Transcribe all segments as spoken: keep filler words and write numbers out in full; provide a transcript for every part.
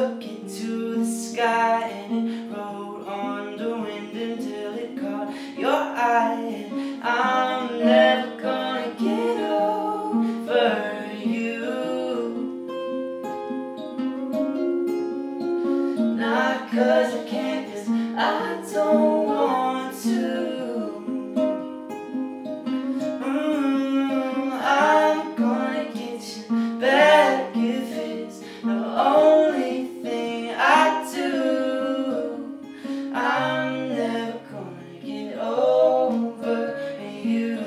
took it to the sky, and it rolled on the wind until it caught your eye. And I'm never gonna get over you, not 'cause I can't, 'cause I don't want to. Only thing I do, I'm never gonna get over you.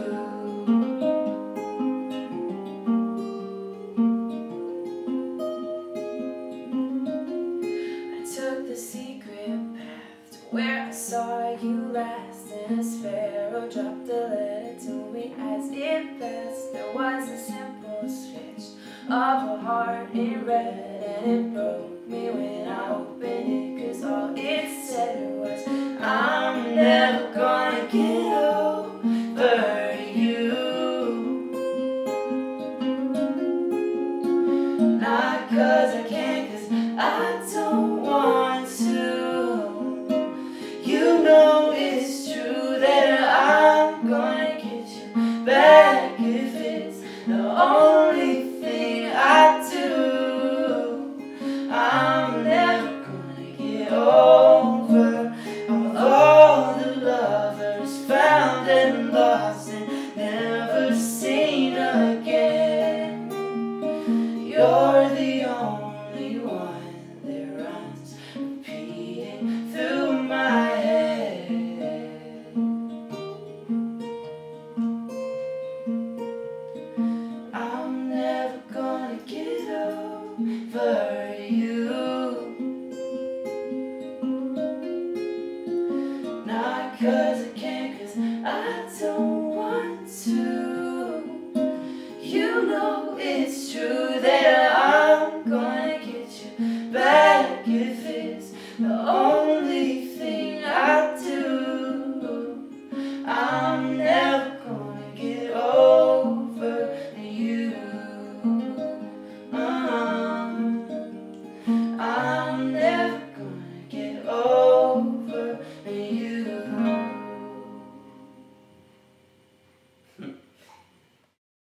I took the secret path to where I saw you last, and a sparrow dropped a letter to me as it passed. There was a simple switch of a heart in red, and it broke me when I opened it, 'cause all it said was, I'm never gonna get over you, not 'cause I can't, 'cause I don't want to. You know it's true that I'm gonna get you back if it's the only thing I do. I'm never gonna get over of all the lovers found and lost and never seen again. You're the only one that runs repeating through my head. I'm never gonna get over you, not 'cause I can't, 'cause I don't want to. You know it's true that I'm gonna get you back if it's the only